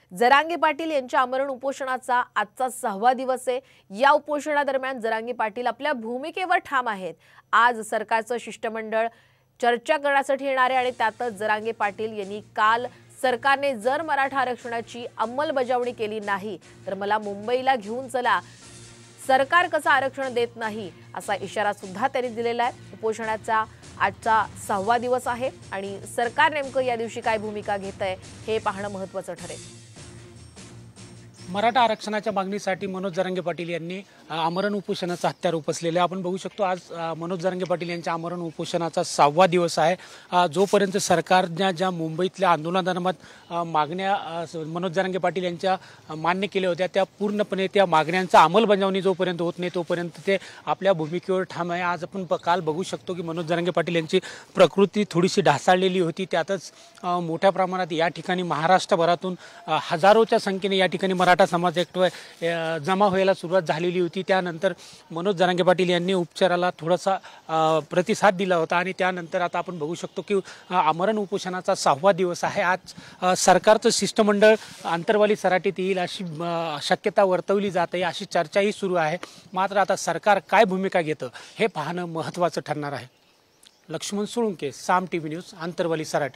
जरांगे पाटील यांच्या आमरण उपोषणाचा आजचा 6वा दिवस आहे। या उपोषणादरम्यान जरांगे पाटील आपल्या भूमिकेवर ठाम आहेत। आज सरकारचं शिष्टमंडळ चर्चा करण्यासाठी येणार आहे आणि त्यातच जरांगे पाटील यांनी काल सरकारने जर मराठा आरक्षणाची अंमलबजावणी केली नाही तर मला मुंबईला घेऊन चला, सरकार कसं आरक्षण देत नाही असा इशारा सुद्धा त्यांनी दिलेला आहे। उपोषणाचा आजचा 6वा दिवस आहे आणि सरकार नेमकं या दिवशी काय भूमिका घेतंय हे पाहणं महत्त्वाचं ठरेल। मराठा आरक्षणाच्या मागणीसाठी मनोज जरांगे पाटील यांनी आमरण उपोषणाचं हत्यार उपसलेलं आहे। आपण बघू शकतो आज मनोज जरांगे पाटील यांच्या आमरण उपोषणाचा 6वा दिवस आहे। जोपर्यंत सरकारने ज्या मुंबईतल्या आंदोलनादरम्यान मागण्या मनोज जरांगे पाटील यांच्या मान्य केल्या होत्या त्या पूर्णपणे त्या मागण्यांचा अंमलबजावणी जोपर्यंत होत नाही तोपर्यंत ते आपल्या भूमिकेवर ठाम आहे। आज आपण काल बघू शकतो की मनोज जरांगे पाटील यांची प्रकृती थोडीशी ढासळलेली होती। त्यातच मोठ्या प्रमाणात या ठिकाणी महाराष्ट्रभरातून हजारोच्या संख्येने या ठिकाणी मराठा समाज जमा व्हायला सुरुवात झालेली होती। त्यानंतर मनोज जरांगे पाटील यांनी उपचाराला थोडासा प्रतिसाद दिला होता आणि त्यानंतर आता आपण बघू शकतो की आमरण उपोषणाचा 6वा दिवस आहे। आज सरकारचं शिष्टमंडळ अंतरवाली सराटीत येईल अशी शक्यता वर्तवली जात आहे, अशी चर्चाही सुरू आहे। मात्र आता सरकार काय भूमिका घेतं हे पाहणं महत्त्वाचं ठरणार आहे। Laxman Solunke, Saam TV news, Antarwali Sarati.